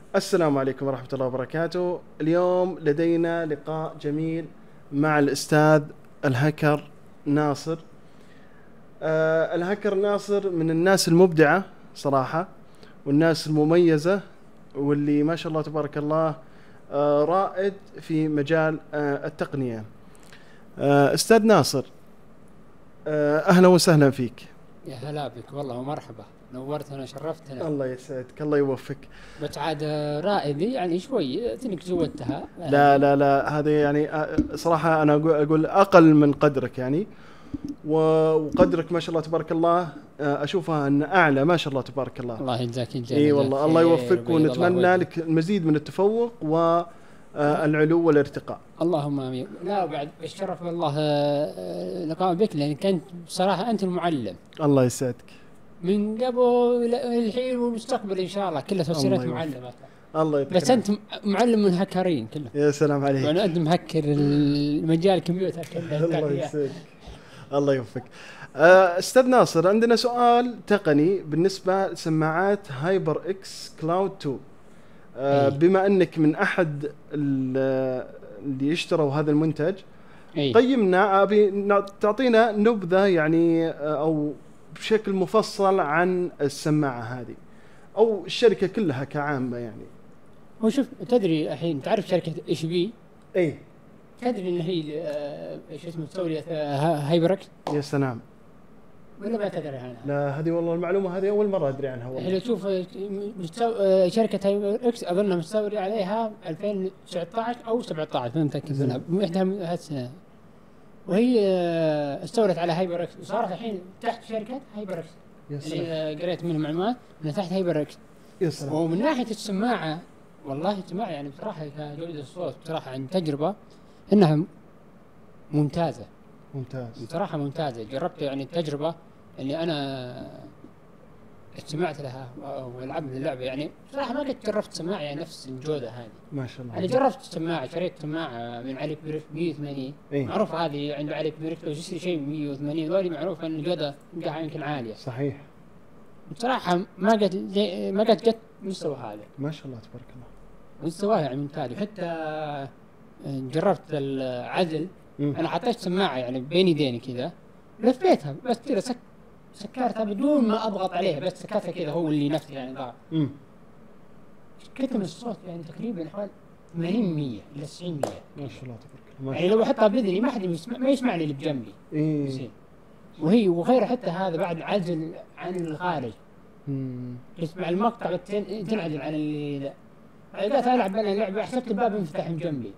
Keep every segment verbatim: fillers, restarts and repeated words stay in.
السلام عليكم ورحمة الله وبركاته. اليوم لدينا لقاء جميل مع الأستاذ الهكر ناصر. آه الهكر ناصر من الناس المبدعة صراحة، والناس المميزة، واللي ما شاء الله تبارك الله آه رائد في مجال آه التقنية. آه أستاذ ناصر، آه أهلا وسهلا فيك. يا هلا بك والله ومرحبا، نورتنا شرفتنا. الله يسعدك، الله يوفقك. بس عاد رائدي يعني شوي تنك زودتها. لا لا لا هذه يعني صراحة أنا أقول أقل من قدرك يعني، وقدرك ما شاء الله تبارك الله أشوفها أن أعلى ما شاء الله تبارك الله. الله يجزاك الجزاء. إي والله الله يوفقك، ونتمنى لك المزيد من التفوق والعلو والارتقاء. اللهم آمين. لا بعد الشرف والله لقاء بك، لأن كنت بصراحة أنت المعلم. الله يسعدك. من قبل الحين والمستقبل إن شاء الله كلها تصيرت معلمة. الله يتكلم. بس أنت معلم من الهكرين كله. يا سلام عليك. يعني أنت مهكر المجال الكمبيوتر كله. الله يسعدك. الله يوفقك. أستاذ ناصر، عندنا سؤال تقني بالنسبة لسماعات هايبر إكس كلاود تو. أه بما أنك من أحد اللي يشتروا هذا المنتج، أي. قيمنا، أبي تعطينا نبذة يعني أو بشكل مفصل عن السماعة هذه أو الشركة كلها كعامة يعني. هو شوف، تدري الحين تعرف شركة إيش بي؟ إيه. تدري إن هي ايش اسمه تسوي هايبركس؟ يا سلام. ولا ما تدري عنها؟ لا هذه والله المعلومة هذه أول مرة أدري عنها والله. الحين تشوف مستو... شركة هايبركس أظنها مستوري عليها ألفين وتسعة عشر أو سبعة عشر، ما متأكد منها، إحدى هالسنة. وهي استولت على هايبركس وصارت الحين تحت شركة هايبركس. اللي قريت منه معلومات من تحت هايبركس. يا سلام. ومن ناحية السماعة والله السماعة يعني بصراحة كجودة الصوت بصراحة عن تجربة إنها ممتازة. ممتاز. بصراحة ممتازة. جربت يعني التجربة اللي أنا استمعت لها ولعبت اللعبة، يعني بصراحة ما قد جربت سماعة يعني نفس الجودة هذه. ما شاء الله. أنا جربت سماعة، شريت سماعة من علي كبيرك مية وثمانين. إيه؟ معروف هذه عند علي كبيرك لو تشتري شيء مية وثمانين ذولي معروف أن الجودة يمكن عالية. صحيح. بصراحة ما قد ما قد جت مستوى هذا. ما شاء الله تبارك الله. مستواها يعني ممتاز. وحتى جربت العزل. مم. أنا حطيت سماعة يعني بين يديني كذا، لفيتها بس كذا سك سكرتها بدون ما أضغط عليها، بس سكرتها كذا هو اللي نفسه يعني ضاع. امم كتم الصوت يعني تقريبا حوالي ثمانين مية إلى تسعين مية. ما شاء الله تبارك الله. يعني لو أحطها بإذني ما حد يسمع، ما يسمعني اللي بجنبي. إيه. وهي وغير حتى هذا بعد عزل عن الخارج. امم تسمع المقطع تنعزل عن اللي لا. قاعد ألعب أنا لعبة، حسبت الباب ينفتح من جنبي.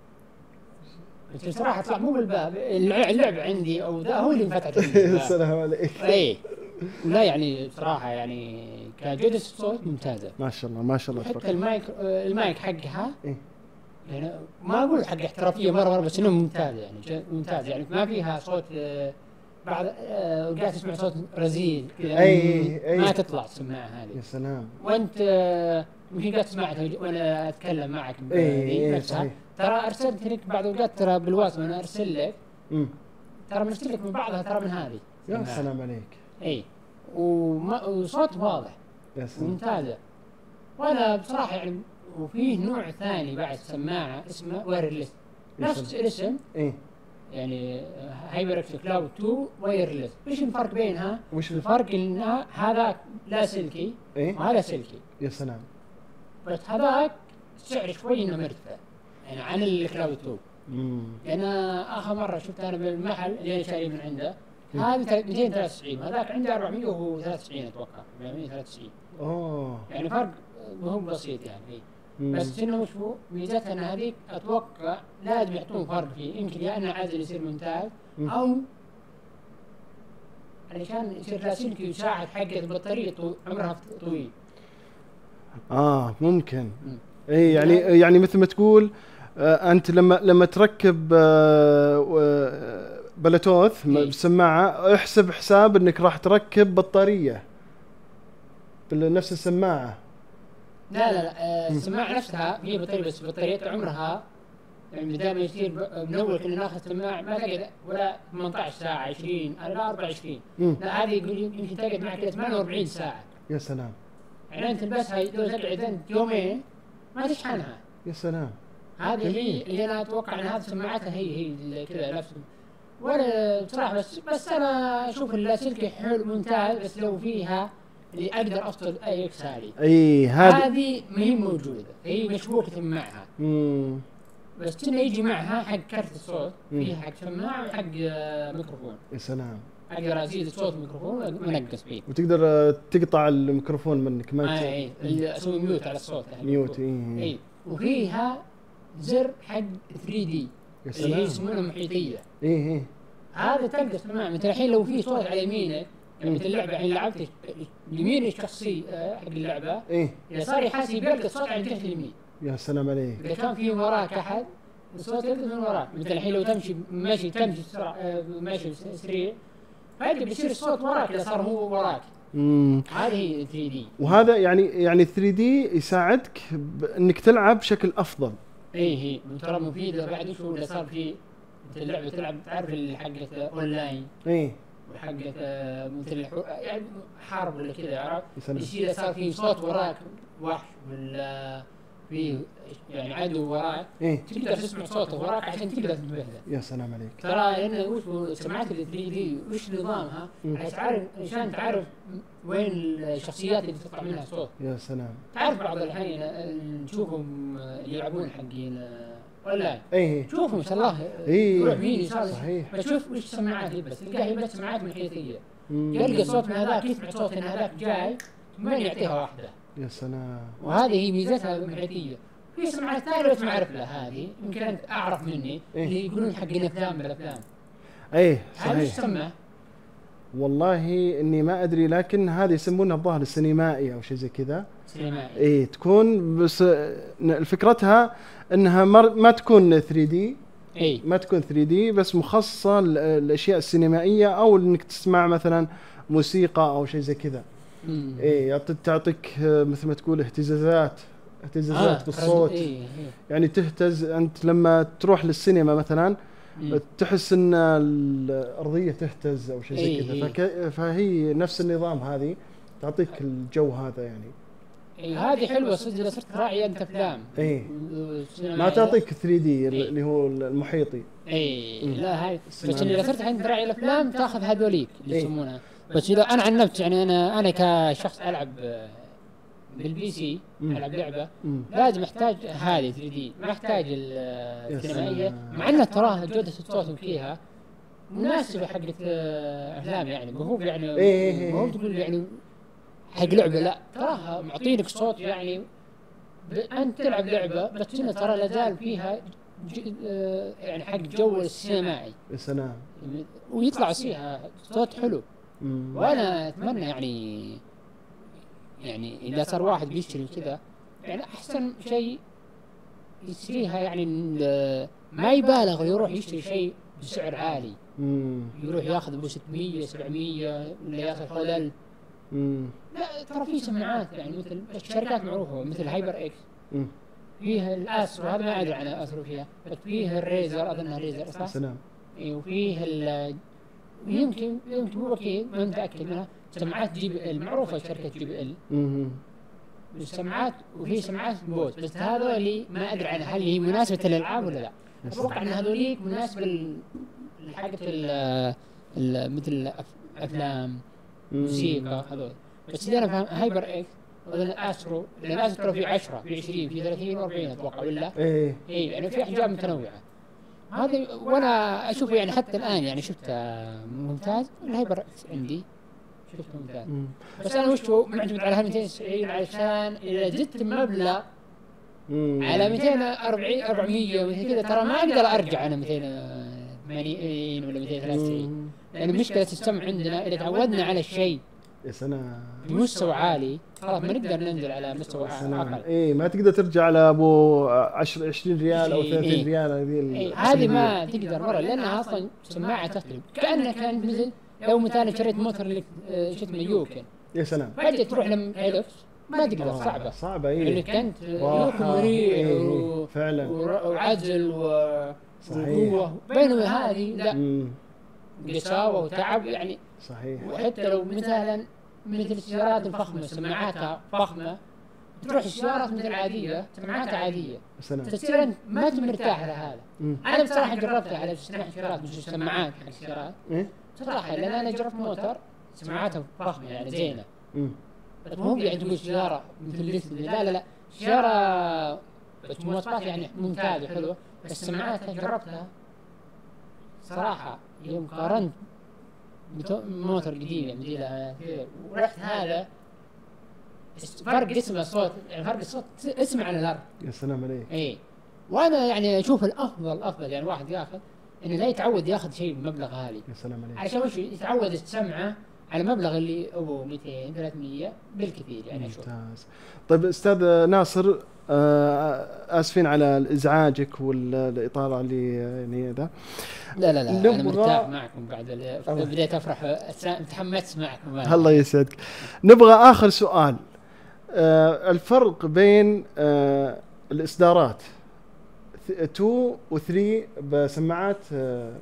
بس بصراحة طلع مو بالباب، اللعب عندي أو ذا هو اللي انفتح عندي. السلام عليك. إيه. لا يعني صراحة يعني كجودة الصوت ممتازة. ما شاء الله ما شاء الله. حتى المايك المايك حقها إيه؟ يعني ما أقول حق احترافية مرة مرة، بس إنه ممتاز يعني ممتاز يعني ما فيها صوت بعض قاعد تسمع صوت رزين كذا. أي ما تطلع السماعة هذه. يا سلام. وأنت يمكن قاعد تسمعها وأنا أتكلم معك. إيه نفسها. ترى أرسلت لك بعض الأوقات ترى بالواتس وأنا أرسل لك. امم ترى مرسل لك من بعضها ترى من هذه. يا سلام عليك. إيه. وما وصوت واضح. يا سلام. ممتازة. وأنا بصراحة يعني وفيه نوع ثاني بعد سماعة اسمه وايرلس. نفس الاسم. إيه. يعني هايبركس كلاود تو وايرلس. إيش الفرق بينها؟ وش الفرق إنها هذا لا سلكي. إيه؟ وهذا سلكي. يا سلام. بس هذاك سعر شوي إنه مرتفع يعني عن الكلاود تو. امم لأن آخر مرة شفت أنا بالمحل اللي أنا شاري من عنده هذا مئتين وثلاثة وتسعين، هذاك عنده أربعمية وثلاثة وتسعين أتوقع، أربعمية وثلاثة وتسعين. أوه. يعني فرق مو بسيط يعني. مم. بس إنه وش هو ميزتها أن هذيك أتوقع لازم يحطون فرق فيه، يمكن يا أنه عازل يصير ممتاز أو علشان يصير لاسلكي يساعد حق البطارية عمرها طويل. آه ممكن. إيه يعني يعني مثل ما تقول آه أنت لما لما تركب آه بلوتوث بالسماعة احسب حساب إنك راح تركب بطارية بنفس السماعة. لا لا لا السماعة نفسها هي بطارية، بس بطاريتها عمرها يعني دائما يصير من أول كنا ناخذ سماعة ما تقعد ولا ثمانية عشر ساعة عشرين لا أربعة وعشرين. لا هذه يقول يمكن تقعد معك ثمانية وأربعين ساعة. يا سلام. يعني أنت تلبسها لو تقعد أنت يومين ما تشحنها. يا سلام. هذه هي اللي انا اتوقع ان هذه سماعتها هي هي اللي كذا نفس. ولا بصراحه بس بس انا اشوف اللاسلكي حلو ممتاز، بس لو فيها اللي اقدر افصل اي اكس هذه. اي هذه هذه ما هي موجوده، هي مشبوكه معها. امم بس كنا يجي معها حق كرت الصوت، فيها حق سماعه وحق ميكروفون. يا سلام. اقدر ازيد الصوت الميكروفون وانقص فيه. وتقدر آه، تقطع الميكروفون منك ما آه اي اللي اسوي ميوت على الصوت. ميوت. اي اي وفيها زر حق ثري دي يا اللي هي سلام. يسمونها محيطيه. اي اي هذا تقدر تسمع مثل الحين لو في صوت على يمينك، يعني مثل اللعبه الحين لعبت اليمين الشخصي آه، حق اللعبه، اي اذا صار يحاسب بيلقى الصوت على جهه اليمين. يا سلام عليك. اذا كان في وراك احد الصوت يلقى من وراك، مثل الحين لو تمشي ماشي تمشي بسرعه آه، ماشي سريع فجأة بيصير الصوت وراك اذا صار هو وراك. امم هذه هي ثري دي. وهذا يعني يعني ثري دي يساعدك انك تلعب بشكل افضل. اي هي ترى مفيده. بعد شو اللي صار في مثل اللعبه تلعب تعرف اللي حقت اونلاين اي وحقت آه، مثل الحو... يعني حرب ولا كذا عرفت؟ يا سلام. يصير صار في صوت وراك وحش ولا في يعني عدو وراك، اي تقدر تسمع صوته وراك عشان تقدر تنتبه له. يا سلام عليك. ترى لان وش هو سماعات ال ثري دي وش نظامها؟ مم. عشان تعرف عشان تعرف وين الشخصيات اللي تطلع منها صوت. يا سلام. تعرف بعض الحين آه، نشوفهم آه، يلعبون حقين آه، اونلاين، اي شوفهم ما شاء الله إيه. يروح يمين يسار. صحيح. بس شوف وش سماعات هي، بس تلقاها هي بس سماعات محيطيه، مم. يلقى صوت من هذاك يسمع صوت من هذاك جاي ثم يعطيها واحده. يا سلام. وهذه هي ميزتها المحيطيه. في سماعات ثانيه بس ما اعرف لها، هذه يمكن انت اعرف مني إيه. اللي يقولون حقين افلام بالافلام. اي هذه ايش صحيح. تسمى؟ والله اني ما ادري، لكن هذه يسمونها الظاهر السينمائي او شيء زي كذا. سينمائي. اي تكون بس فكرتها انها مر- ما تكون ثري دي، اي ما تكون ثري دي بس مخصصه للاشياء السينمائيه، او انك تسمع مثلا موسيقى او شيء زي كذا. مم. اي يعط- تعطيك آه، مثل ما تقول اهتزازات اهتزازات آه، بالصوت. إيه، إيه. يعني تهتز انت لما تروح للسينما مثلا، مم. تحس ان الارضيه تهتز او شيء زي إيه، كذا. إيه. فك... فهي نفس النظام هذه، تعطيك الجو هذا يعني. إيه، هذه حلوه صدق اذا صرت راعي انت افلام. ايه والسينما ما هذا. تعطيك ثري دي إيه. اللي هو المحيطي. اي مم. لا هاي بس السينما. اللي اذا صرت الحين تراعي الافلام تاخذ هذوليك اللي إيه. يسمونها. بس اذا انا عن نفسي يعني انا انا كشخص العب آه، بالبي سي مم. العب لعبه مم. لازم احتاج هذه ثري دي، ما احتاج ال- يا السينمائيه، سلام. مع انها تراها جوده الصوت فيها مناسبه حقت آه، افلام يعني، مو هو يعني إيه، إيه، مو هو إيه. تقول يعني حق لعبه، لا تراها معطينك صوت يعني ب... انت تلعب لعبه بس هنا ترى لازال فيها ج... آه، يعني حق جو السينمائي يا سلام. ويطلع فيها صوت حلو. مم. وانا اتمنى يعني يعني اذا صار واحد بيشتري كذا يعني احسن شيء يشتريها يعني ال- ما يبالغ ويروح يشتري شيء بسعر عالي، مم. يروح ياخذ ب ستمية سبعمية ولا ياخذ حول ألف. مم. لا ترى في سماعات يعني مثل الشركات معروفه مثل هايبر اكس، مم. فيها الاسرو هذا ما ادري عن اسرو فيها، بس فيه الريزر اظنها ريزر يا صح؟ سلام. إيه، وفيه ال يمكن يمكن مو اكيد ما متاكد منها سماعات جي بي ال معروفه شركه جي بي ال مم. السماعات، وفي سماعات بوز بس هذول اللي ما ادري عنها هل هي مناسبه للالعاب ولا لا. اتوقع ان هذوليك مناسبه ل- لحاجه ال ال- مثل الأف- افلام موسيقى هذول. بس اللي انا فاهم هايبر اكس ولا الاسرو، لان الاسرو ترى في عشرة في عشرين في ثلاثين و40 اتوقع ولا ايه اي يعني في احجام متنوعه. هذه وانا اشوفه يعني حتى الان يعني شفته ممتاز. الهايبر اكس عندي شفته ممتاز، مم. بس انا وش هو معتمد على مئتين وتسعين علشان اذا زدت المبلغ مم. على مئتين وأربعين أربعمية وزي كذا ترى ما اقدر ارجع انا مئتين وثمانين ولا مئتين وثلاثة وتسعين، مم. لان مشكله السمع عندنا اذا تعودنا على الشيء يا سلام. بمستوى عالي خلاص ما نقدر ننزل على مستوى يا سلام. اقل. ايه ما تقدر ترجع على ابو عشرة عشرين ريال او إيه، ثلاثين إيه. ريال هذه ال- إيه، هذه ما تقدر مره لانها اصلا سماعه تختلف، كانك كان مثل لو مثلا شريت موتر اللي آه، شو اسمه يوكن يا سلام. فجاه تروح لم الف ما تقدر آه، صعبه صعبة لانك ايه. انت راحة. يوكن مريح إيه، و- فعلا. ور- وعزل و- صحيح. وقوه، بينما هذه لا مم. قساوه وتعب يعني. صحيح. وحتى لو مثلا مثل السيارات الفخمه سماعاتها فخمه تروح السيارات مثل عاديه سماعات عاديه سلام. تصير انت ما انت مرتاح لهذا. مم. انا بصراحه جربتها على سيارات مش السماعات حق السيارات إيه؟ صراحه، لان انا جربت موتر سماعاتها فخمه يعني زينه، مم. بس مو يعني تقول سياره مثل ليست، لا لا لا سياره بس مواصفات يعني ممتازه حلوه، بس سماعاتها جربتها صراحه يوم قارنت موتر قديم يعني موديلها ورحت هذا فرق اسمه صوت، يعني فرق الصوت اسمع على الارض. يا سلام عليك. اي وانا يعني اشوف الافضل افضل يعني واحد ياخذ انه لا يتعود ياخذ شيء بمبلغ غالي. يا سلام عليك. علشان وش يتعود تسمعه على مبلغ اللي هو مئتين ثلاثمية بالكثير يعني. اشوف ممتاز. طيب استاذ ناصر، آه اسفين على ازعاجك والاطاله اللي يعني ذا. لا لا لا انا مرتاح معكم بعد بديت افرح تحمست معكم. الله يسعدك. نبغى اخر سؤال، آه الفرق بين آه الاصدارات اثنين و ثلاثة بسماعات آه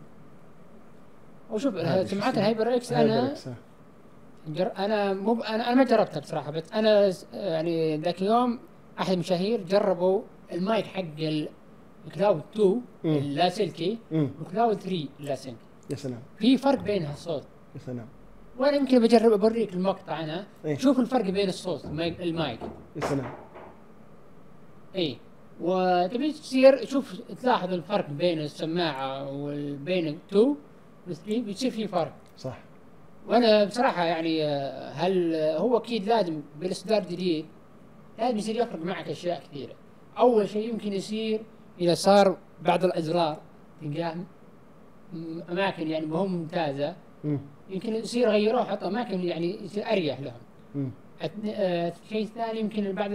وشوف سماعات الهايبر اكس انا جر... انا مو ب... انا انا ما جربتها بصراحه، بس انا يعني ذاك اليوم احد المشاهير جربوا المايك حق الكلاود اثنين اللاسلكي وكلاود ثلاثة اللاسلكي. يا سلام. في فرق بينها الصوت. يا سلام. وانا يمكن بجرب اوريك المقطع انا. إيه؟ شوف الفرق بين الصوت المايك, المايك. يا سلام. اي وتبي تصير شوف تلاحظ الفرق بين السماعه وبين اثنين و3 بيصير في فرق. صح. وانا بصراحه يعني هل هو اكيد لازم بالاصدار الجديد لازم يصير يفرق معك اشياء كثيره. اول شيء يمكن يصير اذا صار بعض الازرار تلقاه اماكن يعني مو ممتازه، م. يمكن يصير يغيروها حتى اماكن يعني يصير اريح لهم. الشيء الثاني يمكن بعض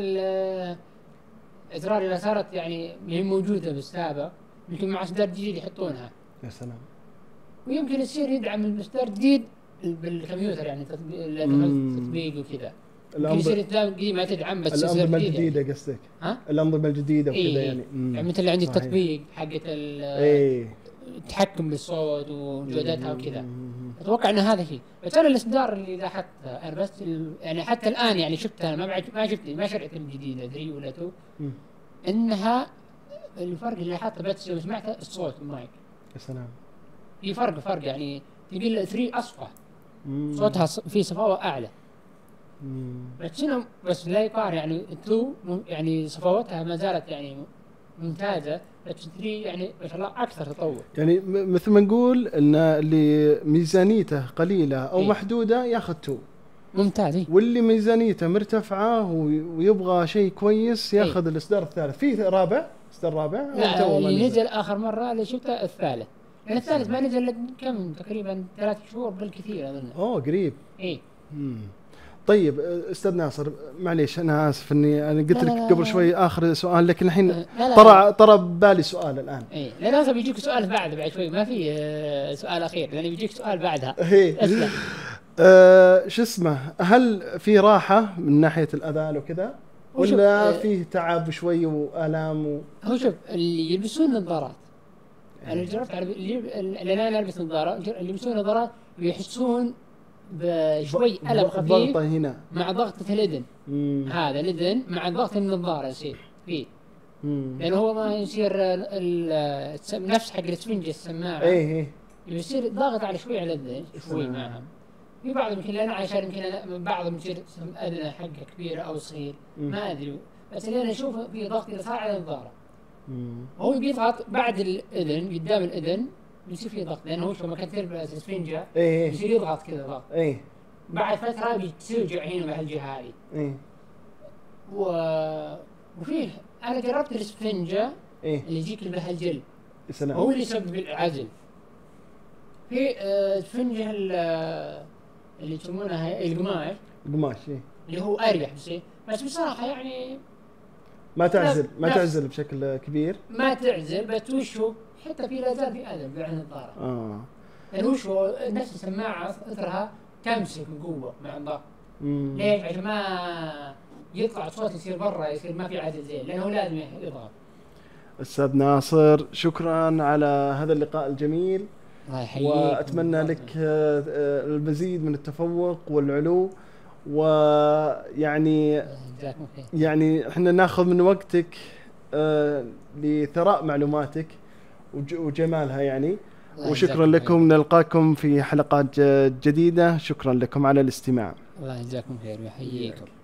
الازرار اللي صارت يعني هي موجوده بالسابق يمكن مع اصدار جديد يحطونها. يا سلام. ويمكن يصير يدعم الاصدار الجديد بالكمبيوتر يعني تطبيق وكذا. يمكن يصير القديم ما تدعم بس الانظمه الجديده يعني. قصدك ها؟ الانظمه الجديده وكذا إيه يعني. يعني مثل عندي التطبيق حقت إيه التحكم بالصوت وجودتها وكذا. اتوقع ان هذا شيء، بس انا الاصدار اللي لاحظته انا بس يعني حتى الان يعني شفتها ما بعد ما شفت ما شريت الجديده ثلاثة ولا اثنين انها الفرق اللي لاحظته بس لو سمعت الصوت المايك. يا سلام. في فرق فرق يعني تقول ثلاثة اصفى صوتها في صفاوه اعلى. مم. بس شنو بس لا يقارن يعني اثنين يعني صفاوتها ما زالت يعني ممتازه، بس ثلاثة يعني ما شاء الله اكثر تطور. يعني مثل ما نقول ان اللي ميزانيته قليله او إيه؟ محدوده ياخذ اثنين ممتاز. إيه؟ واللي ميزانيته مرتفعه ويبغى شيء كويس ياخذ إيه؟ الاصدار الثالث. في رابع اصدار رابع لا اللي نزل اخر مره اللي شفته الثالث، يعني الثالث ما نزل كم تقريبا ثلاث شهور بالكثير اظن. اوه قريب. اي امم طيب استاذ ناصر معليش انا اسف اني انا قلت لك قبل شوي اخر سؤال لكن الحين طرى طرى ببالي سؤال الان. اي لا لازم بيجيك سؤال بعد بعد شوي ما في سؤال اخير لان بيجيك سؤال بعدها. اسمع أه شو اسمه هل في راحه من ناحيه الاذان وكذا ولا فيه تعب شوي والام و... هو شوف اللي يلبسون نظارات انا جربت على اللي انا البس نظاره اللي يلبسون نظارات يحسون بشوي ألم خفيف ضغطه هنا مع ضغطة الإذن. هذا الإذن مع ضغط النظارة يصير فيه لأنه هو ما يصير نفس حق الاسفنجة السماعة. إيه إيه يصير ضاغط على شوي على الإذن شوي معهم. في بعض يمكن لأن عشان يمكن بعضهم يصير أذنه حقه كبيرة أو صغير ما أدري، بس اللي أنا أشوفه في ضغط إذا صار على النظارة هو بيضغط بعد الإذن قدام الإذن يصير فيه ضغط لانه هو لما كنت تلبس اسفنجه إيه يصير يضغط كذا ضغط. ايه بعد فتره بتوجع هنا بهالجهه هذه. ايه و... وفيه انا جربت الاسفنجه إيه؟ اللي يجيك بهالجل سلام. هو اللي يسبب العزل. في اسفنجه اللي يسمونها القماش القماش إيه؟ اللي هو اريح بس بس بصراحه يعني ما تعزل ما تعزل بشكل كبير ما تعزل بس وشو حتى في لا زال في أذى بعين النظارة. اه لأنه وش هو نفس السماعة أثرها تمسك بقوة مع الضغط. ليش؟ عشان ما يطلع صوت يصير برا يصير ما في عزل زين لأنه لازم يضغط. أستاذ ناصر شكرا على هذا اللقاء الجميل وأتمنى لك المزيد من التفوق والعلو ويعني جزاكم خير. يعني احنا ناخذ من وقتك آه لثراء معلوماتك وج- وجمالها يعني. الله وشكرا يجزاكم لكم، خير. نلقاكم في حلقات ج- جديدة. شكرا لكم على الاستماع. الله يجزاكم خير ويحييكم.